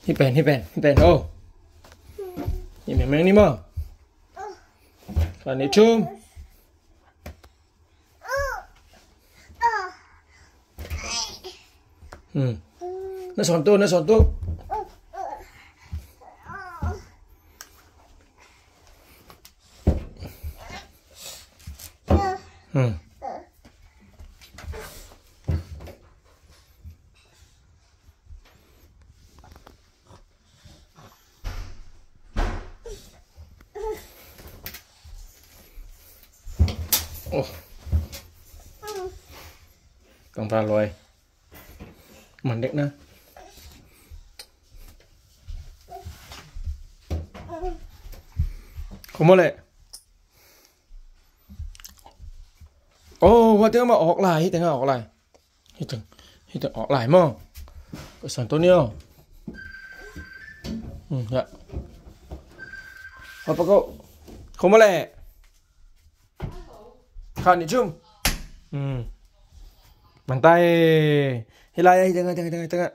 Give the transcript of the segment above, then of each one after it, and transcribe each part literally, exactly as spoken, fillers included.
Hipen, hipen, hipen. Oh. Ni memang ni mah. Kan ni cum. Hmm. Nó sòn tu, nó sòn tu. Hmm. Oh. Còn ra rồi. Mình đẹp nè. Không có lệ. Ồ, oh, tiếng mà ọt lại, tiếng ọt lại. Tiếng, tiếng ọt lại mà. Cái sản tốt nhiều. Ừ, dạ. Apa kau? Không có lệ. Khăn đi chung. Ừ. Bàn tay. Hilai đây, tengah, tengah, tengah, tengah.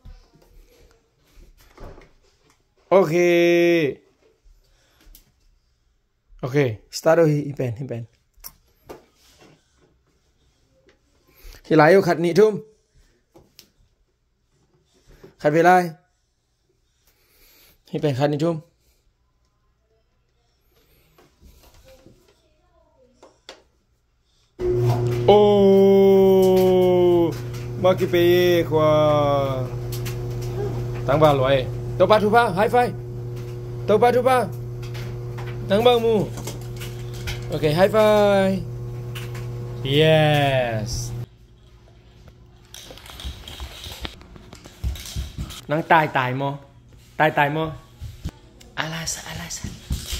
Ok. Ok, start rồi, hipen, hipen. Hilai yêu khát nị chung. Khát về lại. Hipen khát nị chung. Oh, maki pe kwa. Tang ba loi. Tau pa tu pa, high five. Tau pa tu pa. Tang ba mu. Okay, high five. Yes. Nang tai tai mo. Tai tai mo. Alas, alas.